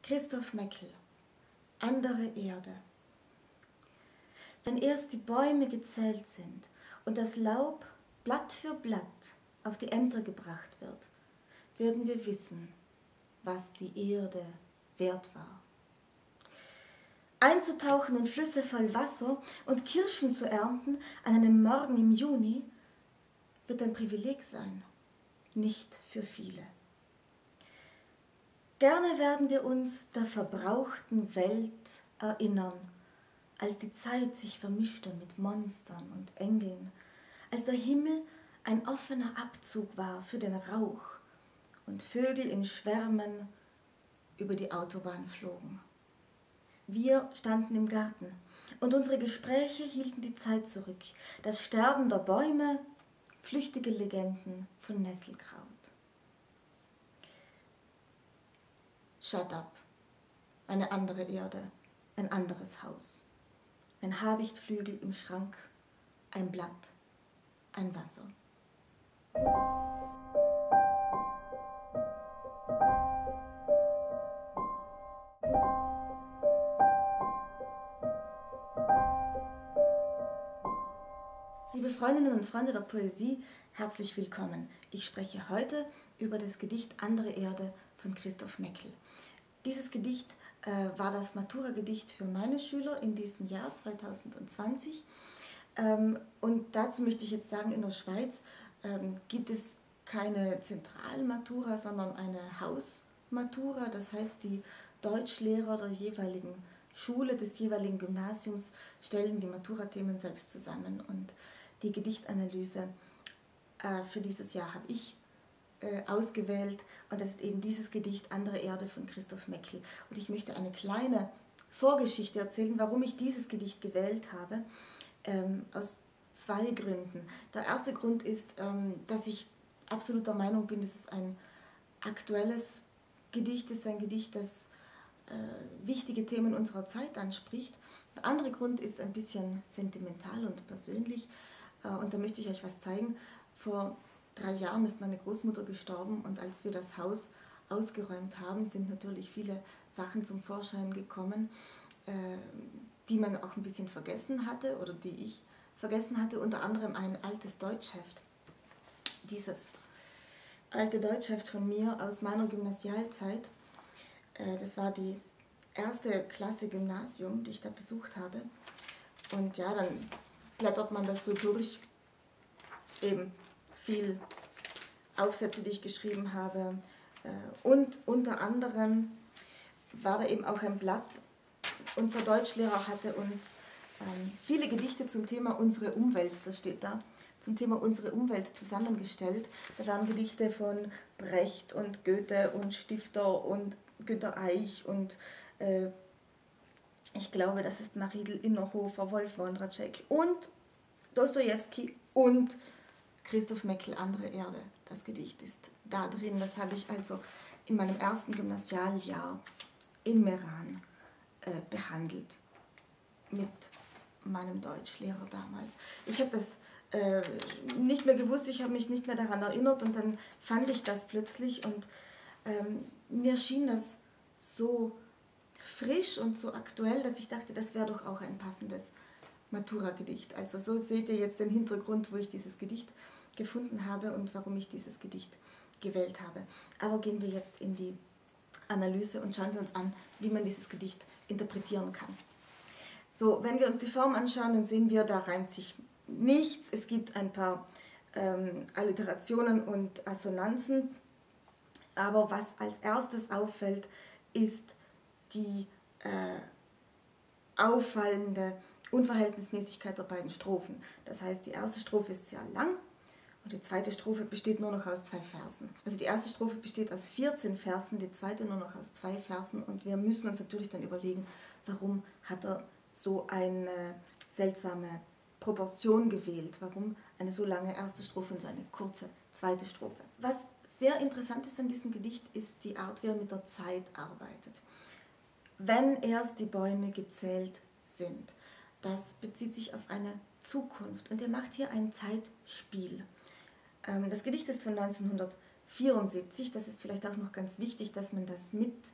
Christoph Meckel, andere Erde. Wenn erst die Bäume gezählt sind und das Laub Blatt für Blatt auf die Ämter gebracht wird, werden wir wissen, was die Erde wert war. Einzutauchen in Flüsse voll Wasser und Kirschen zu ernten an einem Morgen im Juni wird ein Privileg sein, nicht für viele. Gerne werden wir uns der verbrauchten Welt erinnern, als die Zeit sich vermischte mit Monstern und Engeln, als der Himmel ein offener Abzug war für den Rauch und Vögel in Schwärmen über die Autobahn flogen. Wir standen im Garten und unsere Gespräche hielten die Zeit zurück, das Sterben der Bäume, flüchtige Legenden von Nesselkraut. Shut up, eine andere Erde, ein anderes Haus, ein Habichtflügel im Schrank, ein Blatt, ein Wasser. Liebe Freundinnen und Freunde der Poesie, herzlich willkommen. Ich spreche heute über das Gedicht Andere Erde von Christoph Meckel. Dieses Gedicht war das Matura-Gedicht für meine Schüler in diesem Jahr 2020. Und dazu möchte ich jetzt sagen, in der Schweiz gibt es keine Zentralmatura, sondern eine Hausmatura. Das heißt, die Deutschlehrer der jeweiligen Schule, des jeweiligen Gymnasiums stellen die Matura-Themen selbst zusammen. Und die Gedichtanalyse für dieses Jahr habe ich ausgewählt, und das ist eben dieses Gedicht Andere Erde von Christoph Meckel. Und ich möchte eine kleine Vorgeschichte erzählen, warum ich dieses Gedicht gewählt habe, aus zwei Gründen. Der erste Grund ist, dass ich absolut der Meinung bin, dass es ein aktuelles Gedicht ist, ein Gedicht, das wichtige Themen unserer Zeit anspricht. Der andere Grund ist ein bisschen sentimental und persönlich, und da möchte ich euch was zeigen. Vor 3 Jahren ist meine Großmutter gestorben, und als wir das Haus ausgeräumt haben, sind natürlich viele Sachen zum Vorschein gekommen, die man auch ein bisschen vergessen hatte oder die ich vergessen hatte, unter anderem ein altes Deutschheft. Dieses alte Deutschheft von mir aus meiner Gymnasialzeit, das war die erste Klasse Gymnasium, die ich da besucht habe. Und ja, dann blättert man das so durch, eben viel Aufsätze, die ich geschrieben habe. Und unter anderem war da eben auch ein Blatt. Unser Deutschlehrer hatte uns viele Gedichte zum Thema unsere Umwelt, das steht da, zum Thema unsere Umwelt zusammengestellt. Da waren Gedichte von Brecht und Goethe und Stifter und Günter Eich und ich glaube, das ist Mariedl Innerhofer, Wolf Wondratschek und Dostojewski und Christoph Meckel, Andere Erde. Das Gedicht ist da drin. Das habe ich also in meinem ersten Gymnasialjahr in Meran behandelt mit meinem Deutschlehrer damals. Ich habe das nicht mehr gewusst, ich habe mich nicht mehr daran erinnert, und dann fand ich das plötzlich, und mir schien das so frisch und so aktuell, dass ich dachte, das wäre doch auch ein passendes Matura-Gedicht. Also so seht ihr jetzt den Hintergrund, wo ich dieses Gedicht gefunden habe und warum ich dieses Gedicht gewählt habe. Aber gehen wir jetzt in die Analyse und schauen wir uns an, wie man dieses Gedicht interpretieren kann. So, wenn wir uns die Form anschauen, dann sehen wir, da reimt sich nichts. Es gibt ein paar Alliterationen und Assonanzen, aber was als erstes auffällt, ist die auffallende Unverhältnismäßigkeit der beiden Strophen. Das heißt, die erste Strophe ist sehr lang und die zweite Strophe besteht nur noch aus 2 Versen. Also die erste Strophe besteht aus 14 Versen, die zweite nur noch aus 2 Versen, und wir müssen uns natürlich dann überlegen, warum hat er so eine seltsame Proportion gewählt, warum eine so lange erste Strophe und so eine kurze zweite Strophe. Was sehr interessant ist an diesem Gedicht, ist die Art, wie er mit der Zeit arbeitet. Wenn erst die Bäume gezählt sind, das bezieht sich auf eine Zukunft, und er macht hier ein Zeitspiel. Das Gedicht ist von 1974, das ist vielleicht auch noch ganz wichtig, dass man das mit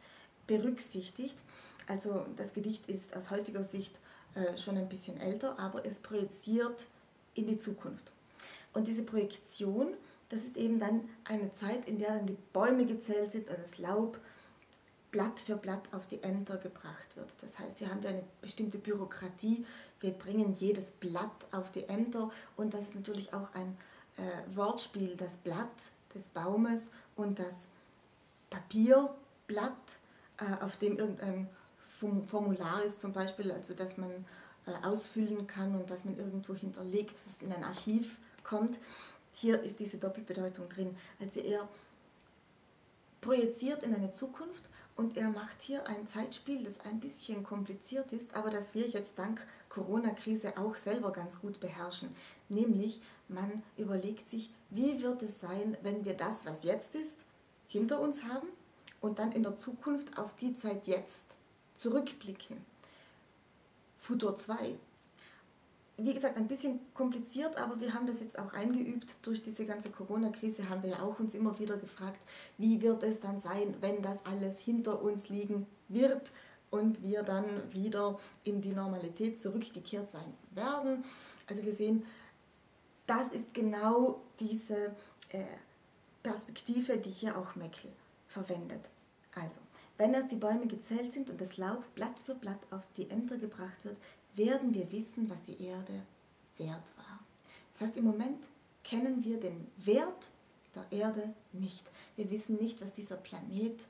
berücksichtigt. Also das Gedicht ist aus heutiger Sicht schon ein bisschen älter, aber es projiziert in die Zukunft. Und diese Projektion, das ist eben dann eine Zeit, in der dann die Bäume gezählt sind und das Laub Blatt für Blatt auf die Ämter gebracht wird. Das heißt, hier haben wir eine bestimmte Bürokratie. Wir bringen jedes Blatt auf die Ämter und das ist natürlich auch ein Wortspiel, das Blatt des Baumes und das Papierblatt, auf dem irgendein Formular ist zum Beispiel, also dass man ausfüllen kann und dass man irgendwo hinterlegt, dass es in ein Archiv kommt. Hier ist diese Doppelbedeutung drin. Also er projiziert in eine Zukunft und er macht hier ein Zeitspiel, das ein bisschen kompliziert ist, aber das wir jetzt dank Corona-Krise auch selber ganz gut beherrschen. Nämlich, man überlegt sich, wie wird es sein, wenn wir das, was jetzt ist, hinter uns haben und dann in der Zukunft auf die Zeit jetzt zurückblicken. Futur 2. Wie gesagt, ein bisschen kompliziert, aber wir haben das jetzt auch eingeübt. Durch diese ganze Corona-Krise haben wir ja auch uns immer wieder gefragt, wie wird es dann sein, wenn das alles hinter uns liegen wird und wir dann wieder in die Normalität zurückgekehrt sein werden. Also wir sehen, das ist genau diese Perspektive, die hier auch Meckel verwendet. Also, wenn erst die Bäume gezählt sind und das Laub Blatt für Blatt auf die Ämter gebracht wird, werden wir wissen, was die Erde wert war. Das heißt, im Moment kennen wir den Wert der Erde nicht. Wir wissen nicht, was dieser Planet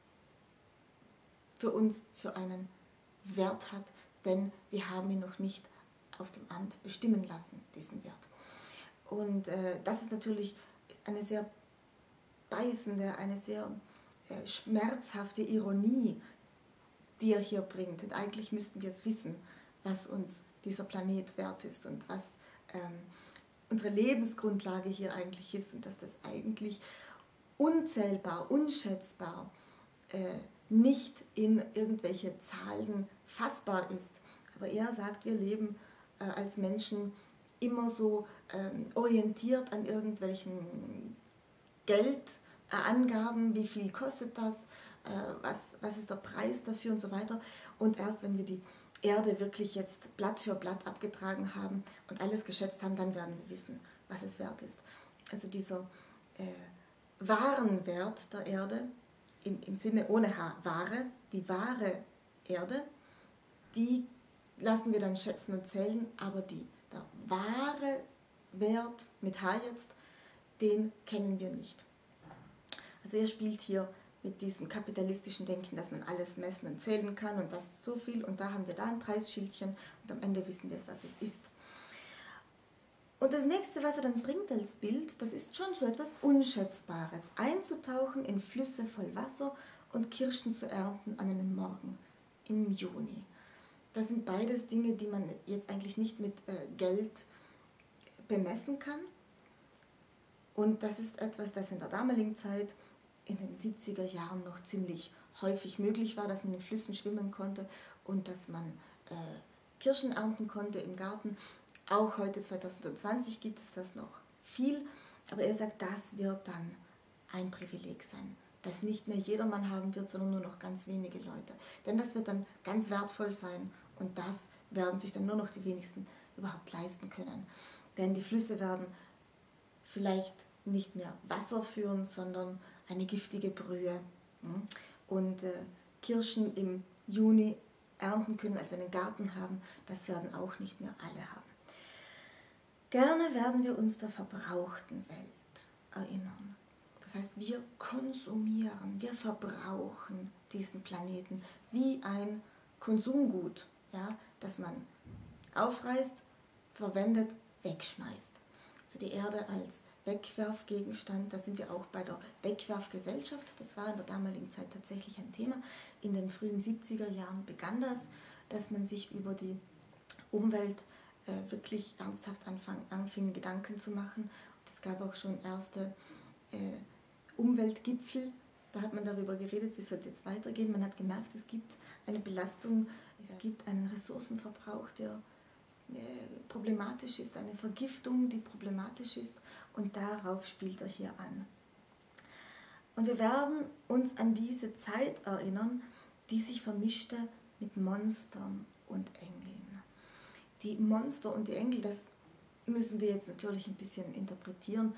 für uns für einen Wert hat, denn wir haben ihn noch nicht auf dem Amt bestimmen lassen, diesen Wert. Und das ist natürlich eine sehr beißende, eine sehr schmerzhafte Ironie, die er hier bringt. Denn eigentlich müssten wir es wissen, was uns dieser Planet wert ist und was unsere Lebensgrundlage hier eigentlich ist und dass das eigentlich unzählbar, unschätzbar, nicht in irgendwelche Zahlen fassbar ist. Aber er sagt, wir leben als Menschen immer so orientiert an irgendwelchen Geldangaben, wie viel kostet das, was ist der Preis dafür und so weiter. Und erst wenn wir die Erde wirklich jetzt Blatt für Blatt abgetragen haben und alles geschätzt haben, dann werden wir wissen, was es wert ist. Also dieser Warenwert der Erde, im Sinne ohne H, Ware, die wahre Erde, die lassen wir dann schätzen und zählen, aber der wahre Wert mit H jetzt, den kennen wir nicht. Also er spielt hier mit diesem kapitalistischen Denken, dass man alles messen und zählen kann und das ist so viel und da haben wir da ein Preisschildchen und am Ende wissen wir es, was es ist. Und das nächste, was er dann bringt als Bild, das ist schon so etwas Unschätzbares. Einzutauchen in Flüsse voll Wasser und Kirschen zu ernten an einem Morgen im Juni. Das sind beides Dinge, die man jetzt eigentlich nicht mit Geld bemessen kann. Und das ist etwas, das in der damaligen Zeit, in den 70er Jahren noch ziemlich häufig möglich war, dass man in Flüssen schwimmen konnte und dass man Kirschen ernten konnte im Garten. Auch heute 2020 gibt es das noch viel, aber er sagt, das wird dann ein Privileg sein, das nicht mehr jedermann haben wird, sondern nur noch ganz wenige Leute. Denn das wird dann ganz wertvoll sein und das werden sich dann nur noch die wenigsten überhaupt leisten können. Denn die Flüsse werden vielleicht nicht mehr Wasser führen, sondern eine giftige Brühe. Und Kirschen im Juni ernten können, also einen Garten haben, das werden auch nicht mehr alle haben. Gerne werden wir uns der verbrauchten Welt erinnern. Das heißt, wir konsumieren, wir verbrauchen diesen Planeten wie ein Konsumgut, ja, das man aufreißt, verwendet, wegschmeißt. Also die Erde als Wegwerfgegenstand, da sind wir auch bei der Wegwerfgesellschaft. Das war in der damaligen Zeit tatsächlich ein Thema. In den frühen 70er Jahren begann das, dass man sich über die Umwelt wirklich ernsthaft anfing, Gedanken zu machen. Und es gab auch schon erste Umweltgipfel. Da hat man darüber geredet, wie soll es jetzt weitergehen. Man hat gemerkt, es gibt eine Belastung, es gibt einen Ressourcenverbrauch, der problematisch ist, eine Vergiftung, die problematisch ist und darauf spielt er hier an. Und wir werden uns an diese Zeit erinnern, die sich vermischte mit Monstern und Engeln. Die Monster und die Engel, das müssen wir jetzt natürlich ein bisschen interpretieren.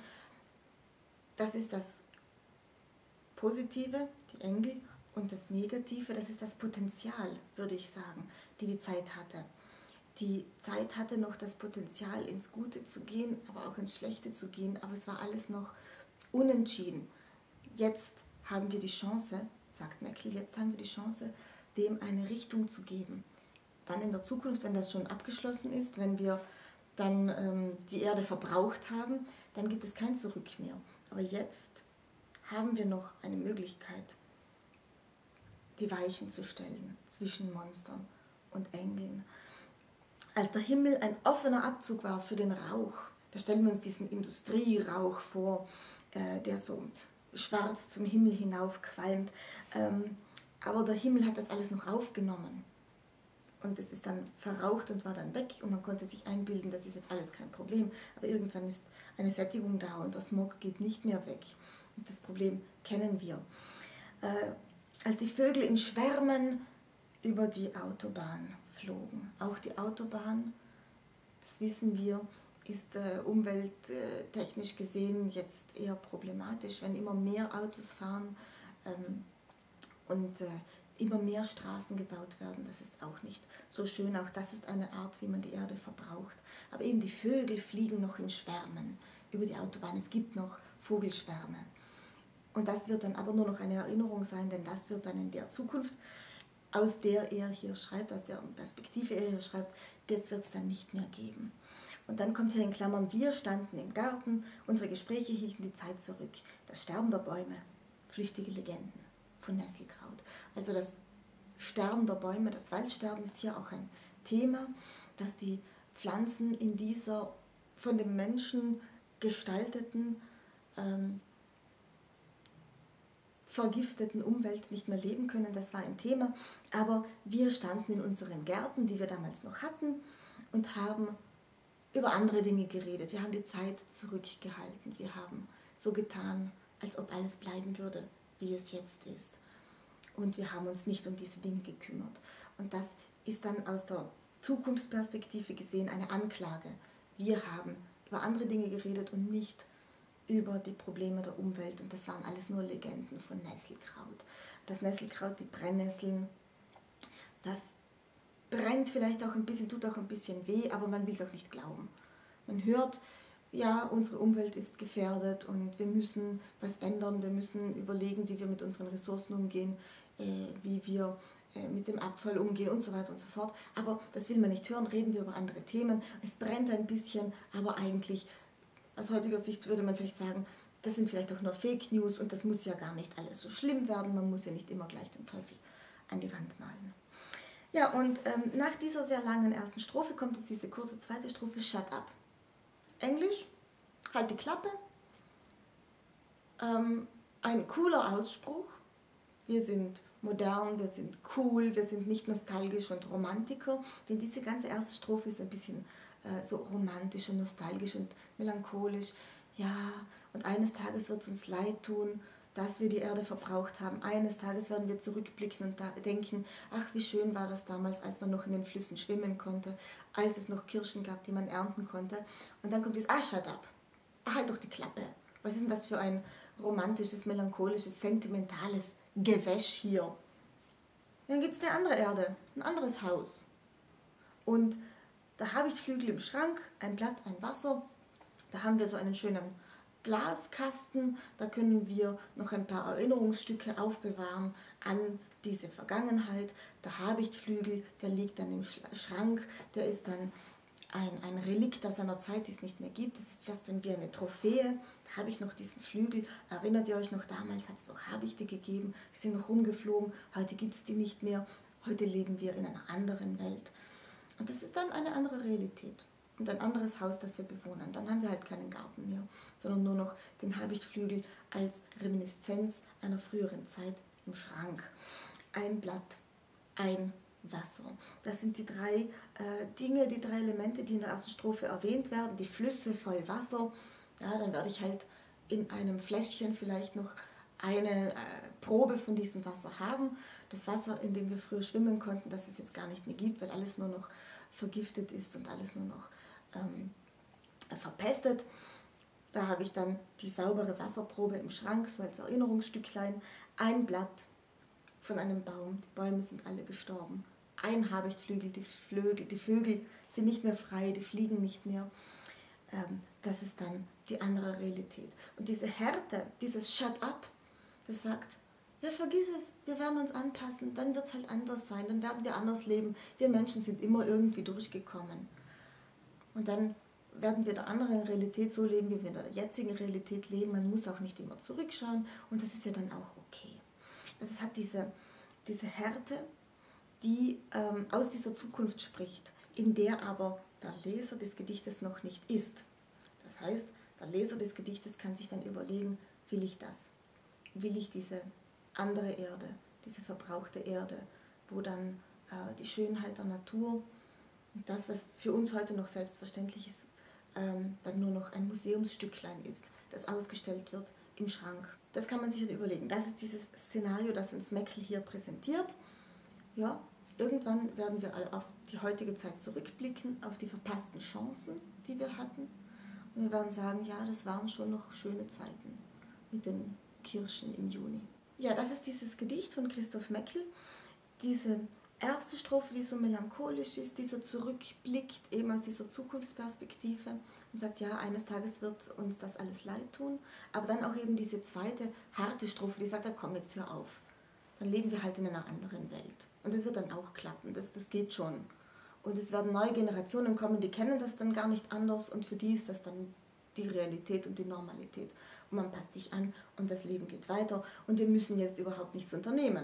Das ist das Positive, die Engel, und das Negative, das ist das Potenzial, würde ich sagen, die Zeit hatte. Die Zeit hatte noch das Potenzial, ins Gute zu gehen, aber auch ins Schlechte zu gehen, aber es war alles noch unentschieden. Jetzt haben wir die Chance, sagt Meckel, jetzt haben wir die Chance, dem eine Richtung zu geben. Dann in der Zukunft, wenn das schon abgeschlossen ist, wenn wir dann die Erde verbraucht haben, dann gibt es kein Zurück mehr. Aber jetzt haben wir noch eine Möglichkeit, die Weichen zu stellen zwischen Monstern und Engeln. Als der Himmel ein offener Abzug war für den Rauch, da stellen wir uns diesen Industrierauch vor, der so schwarz zum Himmel hinauf qualmt. Aber der Himmel hat das alles noch aufgenommen. Und es ist dann verraucht und war dann weg und man konnte sich einbilden, das ist jetzt alles kein Problem. Aber irgendwann ist eine Sättigung da und der Smog geht nicht mehr weg. Und das Problem kennen wir. Als die Vögel in Schwärmen über die Autobahn flogen. Auch die Autobahn, das wissen wir, ist umwelttechnisch gesehen jetzt eher problematisch, wenn immer mehr Autos fahren und immer mehr Straßen gebaut werden. Das ist auch nicht so schön. Auch das ist eine Art, wie man die Erde verbraucht. Aber eben die Vögel fliegen noch in Schwärmen über die Autobahn. Es gibt noch Vogelschwärme. Und das wird dann aber nur noch eine Erinnerung sein, denn das wird dann in der Zukunft, aus der er hier schreibt, aus der Perspektive er hier schreibt, das wird es dann nicht mehr geben. Und dann kommt hier in Klammern, wir standen im Garten, unsere Gespräche hielten die Zeit zurück. Das Sterben der Bäume, flüchtige Legenden von Nesselkraut. Also das Sterben der Bäume, das Waldsterben ist hier auch ein Thema, dass die Pflanzen in dieser von dem Menschen gestalteten, vergifteten Umwelt nicht mehr leben können. Das war ein Thema. Aber wir standen in unseren Gärten, die wir damals noch hatten, und haben über andere Dinge geredet. Wir haben die Zeit zurückgehalten. Wir haben so getan, als ob alles bleiben würde, wie es jetzt ist. Und wir haben uns nicht um diese Dinge gekümmert. Und das ist dann aus der Zukunftsperspektive gesehen eine Anklage. Wir haben über andere Dinge geredet und nicht über die Probleme der Umwelt. Und das waren alles nur Legenden von Nesselkraut. Das Nesselkraut, die Brennnesseln, das brennt vielleicht auch ein bisschen, tut auch ein bisschen weh, aber man will es auch nicht glauben. Man hört, ja, unsere Umwelt ist gefährdet und wir müssen was ändern, wir müssen überlegen, wie wir mit unseren Ressourcen umgehen, wie wir mit dem Abfall umgehen und so weiter und so fort. Aber das will man nicht hören, reden wir über andere Themen. Es brennt ein bisschen, aber eigentlich, aus heutiger Sicht würde man vielleicht sagen, das sind vielleicht auch nur Fake News und das muss ja gar nicht alles so schlimm werden. Man muss ja nicht immer gleich den Teufel an die Wand malen. Ja, und nach dieser sehr langen ersten Strophe kommt jetzt diese kurze zweite Strophe, Shut up. Englisch, halt die Klappe. Ein cooler Ausspruch. Wir sind modern, wir sind cool, wir sind nicht nostalgisch und Romantiker. Denn diese ganze erste Strophe ist ein bisschen so romantisch und nostalgisch und melancholisch. Ja, und eines Tages wird es uns leid tun, dass wir die Erde verbraucht haben. Eines Tages werden wir zurückblicken und denken, ach, wie schön war das damals, als man noch in den Flüssen schwimmen konnte, als es noch Kirschen gab, die man ernten konnte. Und dann kommt dieses, shut up, halt doch die Klappe. Was ist denn das für ein romantisches, melancholisches, sentimentales Gewäsch hier? Dann gibt es eine andere Erde, ein anderes Haus. Und da habe ich Flügel im Schrank, ein Blatt, ein Wasser. Da haben wir so einen schönen Glaskasten. Da können wir noch ein paar Erinnerungsstücke aufbewahren an diese Vergangenheit. Der Habichtflügel, der liegt dann im Schrank. Der ist dann ein Relikt aus einer Zeit, die es nicht mehr gibt. Das ist fast wie eine Trophäe. Da habe ich noch diesen Flügel. Erinnert ihr euch noch, damals hat es noch Habichte gegeben. Die sind noch rumgeflogen. Heute gibt es die nicht mehr. Heute leben wir in einer anderen Welt. Und das ist dann eine andere Realität und ein anderes Haus, das wir bewohnen. Dann haben wir halt keinen Garten mehr, sondern nur noch den Habichtflügel als Reminiszenz einer früheren Zeit im Schrank. Ein Blatt, ein Wasser. Das sind die drei Dinge, die drei Elemente, die in der ersten Strophe erwähnt werden. Die Flüsse voll Wasser. Ja, dann werde ich halt in einem Fläschchen vielleicht noch eine Probe von diesem Wasser haben. Das Wasser, in dem wir früher schwimmen konnten, das es jetzt gar nicht mehr gibt, weil alles nur noch vergiftet ist und alles nur noch verpestet. Da habe ich dann die saubere Wasserprobe im Schrank, so als Erinnerungsstücklein. Ein Blatt von einem Baum, die Bäume sind alle gestorben. Ein Habichtflügel, die Vögel sind nicht mehr frei, die fliegen nicht mehr. Das ist dann die andere Realität. Und diese Härte, dieses Shut up, das sagt, ja, vergiss es, wir werden uns anpassen, dann wird es halt anders sein, dann werden wir anders leben. Wir Menschen sind immer irgendwie durchgekommen. Und dann werden wir der anderen Realität so leben, wie wir in der jetzigen Realität leben. Man muss auch nicht immer zurückschauen und das ist ja dann auch okay. Also es hat diese Härte, die aus dieser Zukunft spricht, in der aber der Leser des Gedichtes noch nicht ist. Das heißt, der Leser des Gedichtes kann sich dann überlegen, will ich das? Will ich diese andere Erde, diese verbrauchte Erde, wo dann die Schönheit der Natur und das, was für uns heute noch selbstverständlich ist, dann nur noch ein Museumsstücklein ist, das ausgestellt wird im Schrank. Das kann man sich dann überlegen. Das ist dieses Szenario, das uns Meckel hier präsentiert. Ja, irgendwann werden wir auf die heutige Zeit zurückblicken, auf die verpassten Chancen, die wir hatten. Und wir werden sagen, ja, das waren schon noch schöne Zeiten mit den Kirschen im Juni. Ja, das ist dieses Gedicht von Christoph Meckel. Diese erste Strophe, die so melancholisch ist, die so zurückblickt, eben aus dieser Zukunftsperspektive und sagt, ja, eines Tages wird uns das alles leid tun. Aber dann auch eben diese zweite, harte Strophe, die sagt, komm, jetzt hör auf. Dann leben wir halt in einer anderen Welt. Und das wird dann auch klappen, das geht schon. Und es werden neue Generationen kommen, die kennen das dann gar nicht anders und für die ist das dann die Realität und die Normalität. Und man passt sich an und das Leben geht weiter und wir müssen jetzt überhaupt nichts unternehmen.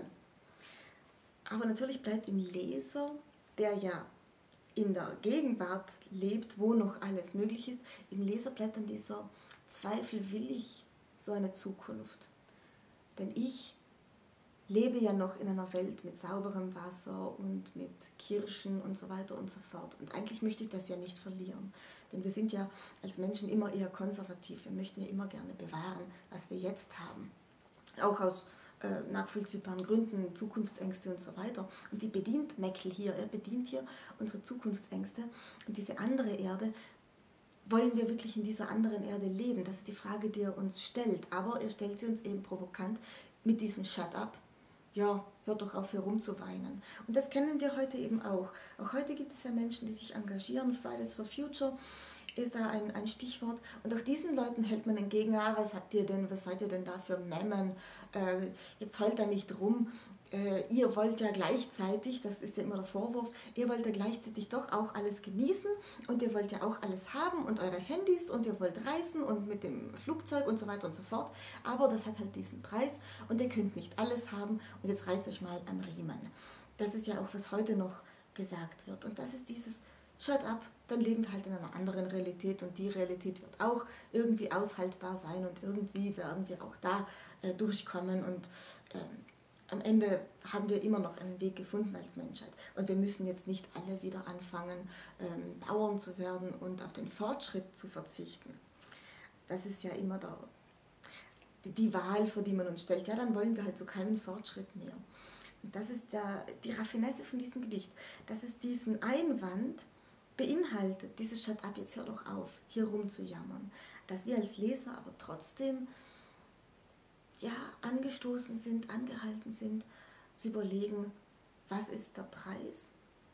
Aber natürlich bleibt im Leser, der ja in der Gegenwart lebt, wo noch alles möglich ist, im Leser bleibt dann dieser Zweifel, will ich so eine Zukunft? Denn ich lebe ja noch in einer Welt mit sauberem Wasser und mit Kirschen und so weiter und so fort. Und eigentlich möchte ich das ja nicht verlieren. Denn wir sind ja als Menschen immer eher konservativ. Wir möchten ja immer gerne bewahren, was wir jetzt haben. Auch aus nachvollziehbaren Gründen, Zukunftsängste und so weiter. Und die bedient Meckel hier. Er bedient hier unsere Zukunftsängste. Und diese andere Erde, wollen wir wirklich in dieser anderen Erde leben? Das ist die Frage, die er uns stellt. Aber er stellt sie uns eben provokant mit diesem Shut up. Ja, hört doch auf, herumzuweinen. Und das kennen wir heute eben auch. Auch heute gibt es ja Menschen, die sich engagieren. Fridays for Future ist da ein Stichwort. Und auch diesen Leuten hält man entgegen, was seid ihr denn da für Memmen? Jetzt heult da nicht rum. Ihr wollt ja gleichzeitig, das ist ja immer der Vorwurf, ihr wollt ja gleichzeitig doch auch alles genießen und ihr wollt ja auch alles haben und eure Handys und ihr wollt reisen und mit dem Flugzeug und so weiter und so fort. Aber das hat halt diesen Preis und ihr könnt nicht alles haben und jetzt reißt euch mal am Riemen. Das ist ja auch, was heute noch gesagt wird. Und das ist dieses Shut up, dann leben wir halt in einer anderen Realität und die Realität wird auch irgendwie aushaltbar sein und irgendwie werden wir auch da durchkommen und am Ende haben wir immer noch einen Weg gefunden als Menschheit. Und wir müssen jetzt nicht alle wieder anfangen, Bauern zu werden und auf den Fortschritt zu verzichten. Das ist ja immer die Wahl, vor die man uns stellt. Ja, dann wollen wir halt so keinen Fortschritt mehr. Und das ist die Raffinesse von diesem Gedicht, dass es diesen Einwand beinhaltet, dieses Shut up, jetzt hör doch auf, hier rumzujammern. Dass wir als Leser aber trotzdem ja, angestoßen sind, angehalten sind, zu überlegen, was ist der Preis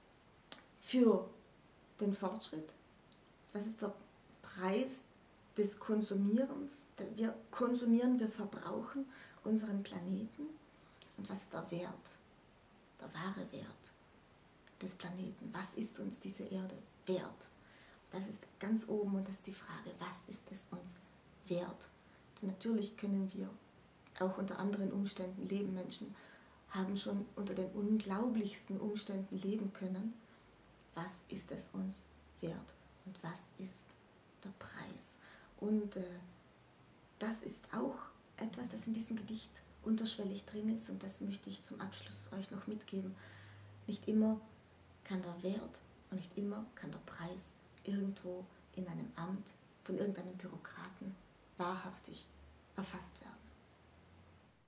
für den Fortschritt, was ist der Preis des Konsumierens, wir konsumieren, wir verbrauchen unseren Planeten und was ist der Wert, der wahre Wert des Planeten, was ist uns diese Erde wert? Das ist ganz oben und das ist die Frage, was ist es uns wert? Und natürlich können wir auch unter anderen Umständen leben. Menschen haben schon unter den unglaublichsten Umständen leben können. Was ist es uns wert und was ist der Preis? Und das ist auch etwas, das in diesem Gedicht unterschwellig drin ist und das möchte ich zum Abschluss euch noch mitgeben. Nicht immer kann der Wert und nicht immer kann der Preis irgendwo in einem Amt von irgendeinem Bürokraten wahrhaftig erfasst werden.